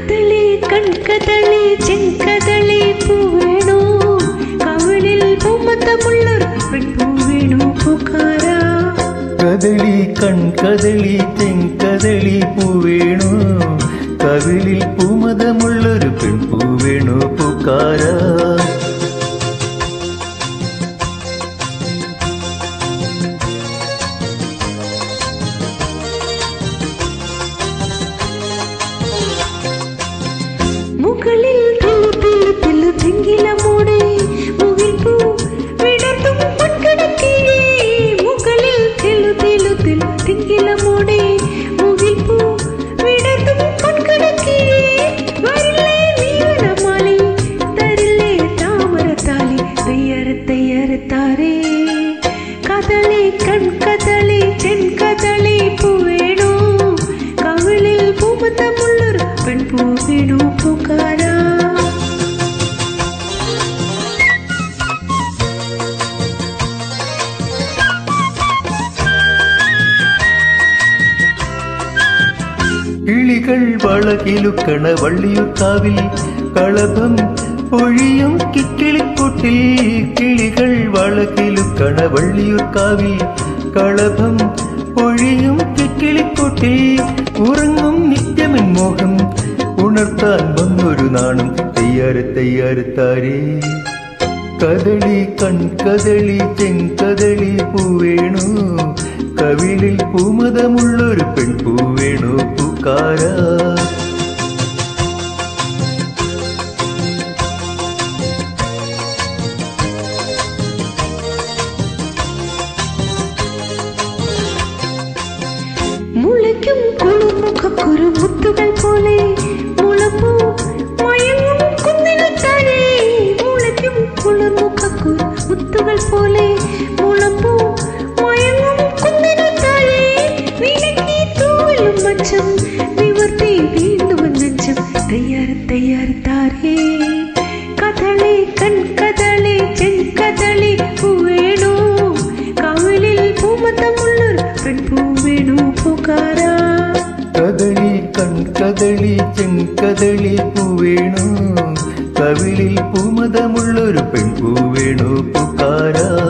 കദളി കൺകദളി ചെങ്കദളി പൂവേണോ കവിളിൽ പൂമത്തമുള്ളൊരു പെൺപൂവേണോ പൂക്കാരാ കദളി കൺകദളി ചെങ്കദളി പൂവേണോ കവിളിൽ പൂമതമുള്ളൊരു പെൺപൂവേണോ പൂക്കാരാ മുകളിൽ തിങ്കിലമോടെ മുകിൽ പൂ വിടർത്തും പൊൻകടക്കിലേ മുകളിൽ തിങ്കിലമോടെ മുകിൽ പൂ വിടർത്തും പൊൻകടക്കിലേ വരില്ലേ നീലമാലി തരില്ലേ താമരത്താലി തയ്യാറത്താരേ കദളി കൺകദളി ചെങ്കദളി പൂവേണോ കവിളിൽ പൂമത്തമുള്ളൊരു പെൺപൂവേണോ പൂക്കാരാ കിളികൾ വളകിലുക്കണ വള്ളിയൂർക്കാവിൽ കളഭം പൊഴിയും കിക്കിളിക്കൂട്ടിൽ കിളികൾ വളകിലുക്കണ വള്ളിയൂർക്കാവിൽ കളഭം പൊഴിയും കിക്കിളിക്കൂട്ടിൽ ഉറങ്ങും നിത്യമെൻ മോഹം ഉണർത്താൻ വന്നൊരു നാണം തയ്യാറത്താരേ കദളി കൺകദളി ചെങ്കദളി പൂവേണോ കവിളിൽ പൂമതമുള്ളൊരു പെൺപൂവേണോ പൂക്കാരാ മുളയ്ക്കും കുളിർമുഖക്കുരു മുത്തുകൾ പോലെ മുളപ്പൂ മയങ്ങും കുന്നിനത്താഴേ മുളയ്ക്കും കുളിർമുഖക്കുരു മുത്തുകൾ പോലെ മുളപ്പൂ മയങ്ങും കുന്നിനത്താഴേ വിലക്കി തൂവലും മച്ചം നിവർത്തി വീണ്ടും നെഞ്ചം തയ്യാറത്താരേ കദളി കൺകദളി ചെങ്കദളി പൂവേണോ കവിളിൽ പൂമത്തമുള്ളൊരു പെൺപൂവേണോ പൂക്കാരാ കദളി കൺകദളി ചെങ്കദളി പൂവേണോ കവിളിൽ പൂമതമുള്ളൊരു പെൺപൂവേണോ പൂക്കാരാ